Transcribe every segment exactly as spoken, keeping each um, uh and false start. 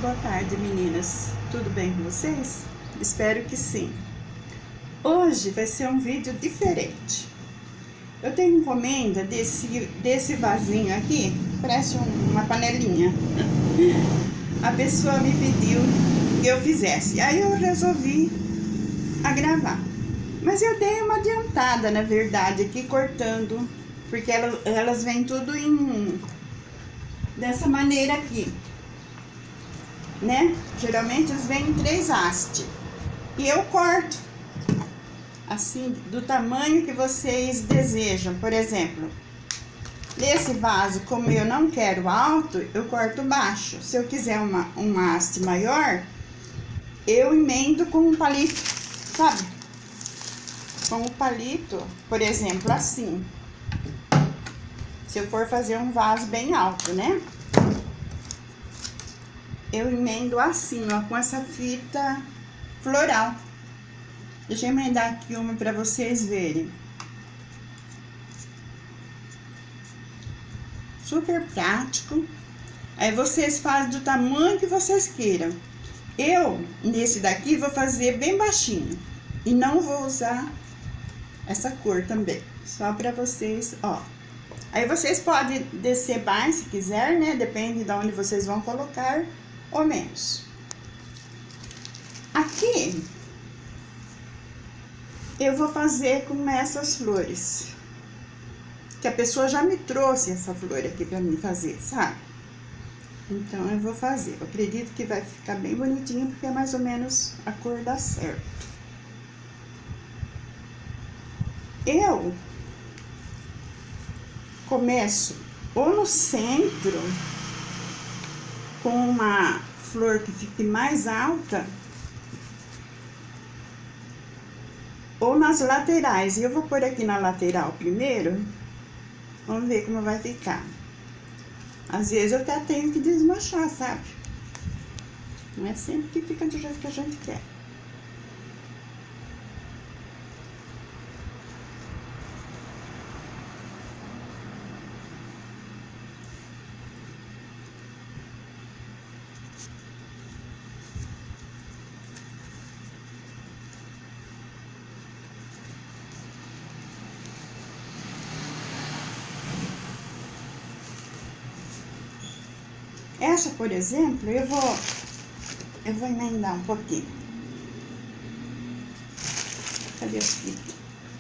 Boa tarde, meninas. Tudo bem com vocês? Espero que sim. Hoje vai ser um vídeo diferente. Eu tenho encomenda desse, desse vasinho aqui, parece um, uma panelinha. A pessoa me pediu que eu fizesse, aí eu resolvi a gravar. Mas eu dei uma adiantada, na verdade, aqui cortando, porque elas, elas vêm tudo em dessa maneira aqui, né? Geralmente eles vêm em três hastes. E eu corto assim, do tamanho que vocês desejam. Por exemplo, nesse vaso, como eu não quero alto, eu corto baixo. Se eu quiser uma, uma haste maior, eu emendo com um palito, sabe? Com o palito, por exemplo, assim. Se eu for fazer um vaso bem alto, né? Eu emendo assim, ó, com essa fita floral. Deixa eu emendar aqui uma para vocês verem. Super prático. Aí vocês fazem do tamanho que vocês queiram. Eu, nesse daqui, vou fazer bem baixinho. E não vou usar essa cor também. Só para vocês, ó. Aí vocês podem descer mais se quiser, né? Depende de onde vocês vão colocar ou menos. Aqui eu vou fazer com essas flores, que a pessoa já me trouxe essa flor aqui pra mim fazer, sabe? Então eu vou fazer. Eu acredito que vai ficar bem bonitinho, porque é mais ou menos a cor dá certo. Eu começo ou no centro, com uma flor que fique mais alta, ou nas laterais. E eu vou pôr aqui na lateral primeiro. Vamos ver como vai ficar. Às vezes eu até tenho que desmanchar, sabe? Não é sempre que fica do jeito que a gente quer. Essa, por exemplo, eu vou, eu vou emendar um pouquinho. Cadê as fitas?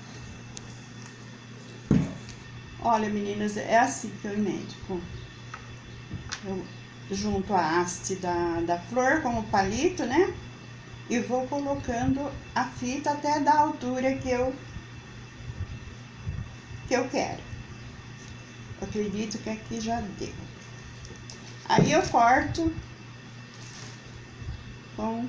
Olha, meninas, é assim que eu emendo. Eu junto a haste da, da flor com o palito, né? E vou colocando a fita até da altura que eu, que eu quero. Eu acredito que aqui já deu. Aí eu corto com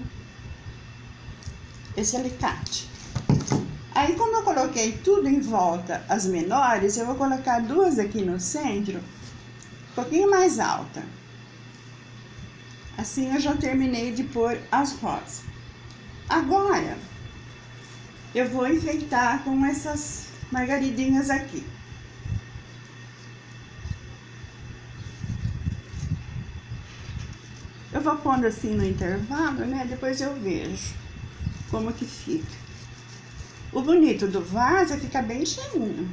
esse alicate. Aí, como eu coloquei tudo em volta, as menores, eu vou colocar duas aqui no centro, um pouquinho mais alta. Assim eu já terminei de pôr as rosas. Agora, eu vou enfeitar com essas margaridinhas aqui. Eu vou pondo assim no intervalo, né? Depois eu vejo como que fica. O bonito do vaso é ficar bem cheinho.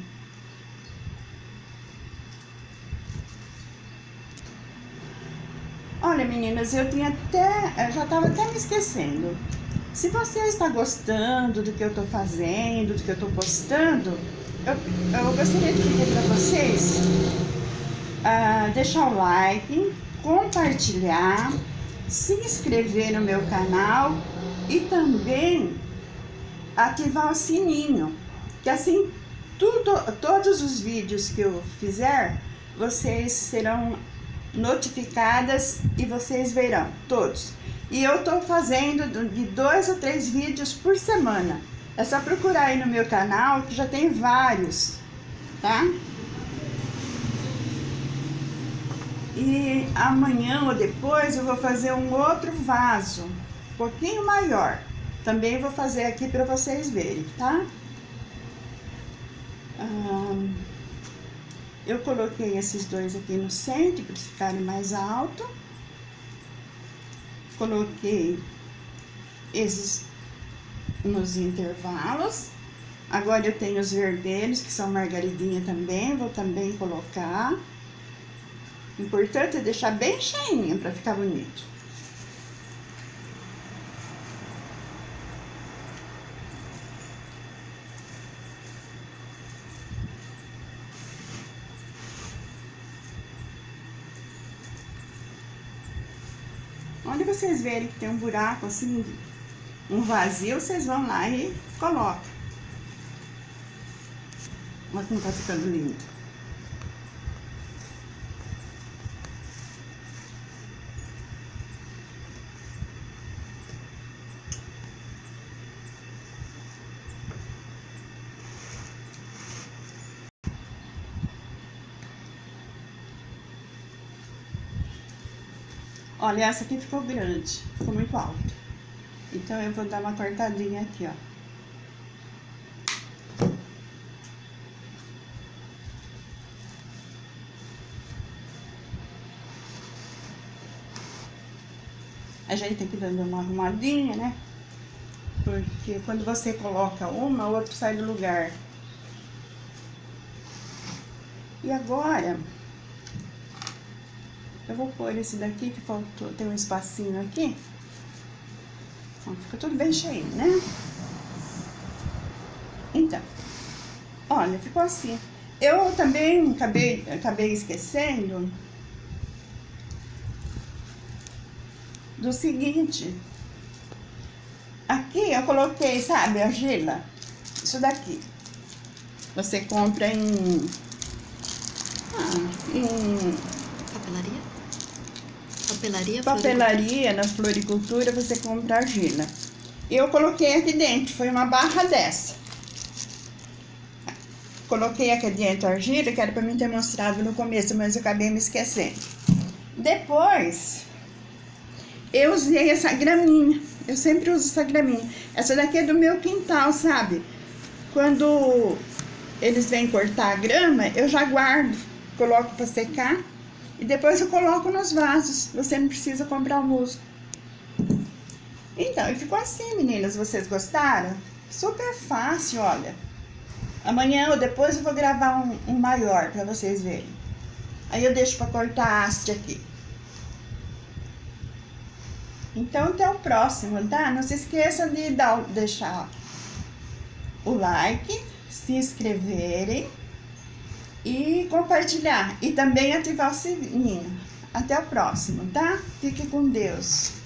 Olha, meninas, eu tinha até... Eu já tava até me esquecendo. Se você está gostando do que eu tô fazendo, do que eu tô postando, eu, eu gostaria de pedir para vocês uh, deixar o like, compartilhar, se inscrever no meu canal e também ativar o sininho, que assim tudo, todos os vídeos que eu fizer, vocês serão notificadas e vocês verão todos. E eu tô fazendo de dois a três vídeos por semana. É só procurar aí no meu canal, que já tem vários, tá? E amanhã ou depois eu vou fazer um outro vaso, um pouquinho maior. Também vou fazer aqui para vocês verem, tá? Ah, eu coloquei esses dois aqui no centro para ficarem mais alto. coloquei esses nos intervalos. Agora eu tenho os vermelhos, que são margaridinha também, vou também colocar. O importante é deixar bem cheinha para ficar bonito. Onde vocês verem que tem um buraco assim, um vazio, vocês vão lá e colocam. Olha como tá ficando lindo. Olha, essa aqui ficou grande, ficou muito alta. Então, eu vou dar uma cortadinha aqui, ó. A gente tem que ir dando uma arrumadinha, né? Porque quando você coloca uma, o outro sai do lugar. E agora... eu vou pôr esse daqui que faltou, tem um espacinho aqui. Ó, fica tudo bem cheio, né? Então, olha, ficou assim. Eu também acabei, acabei esquecendo do seguinte. Aqui eu coloquei, sabe, argila? Isso daqui. Você compra em... Ah, em... papelaria? Papelaria? Papelaria, na floricultura, você compra argila. Eu coloquei aqui dentro, foi uma barra dessa. Coloquei aqui dentro a argila, que era pra mim ter mostrado no começo, mas eu acabei me esquecendo. Depois, eu usei essa graminha. Eu sempre uso essa graminha. Essa daqui é do meu quintal, sabe? Quando eles vêm cortar a grama, eu já guardo, coloco pra secar. E depois eu coloco nos vasos. Você não precisa comprar o musgo. Então, e ficou assim, meninas. Vocês gostaram? Super fácil, olha. Amanhã ou depois eu vou gravar um, um maior pra vocês verem. Aí eu deixo pra cortar a haste aqui. Então, até o próximo, tá? Não se esqueçam de dar, deixar o like, se inscreverem e compartilhar. E também ativar o sininho. Até o próximo, tá? Fique com Deus.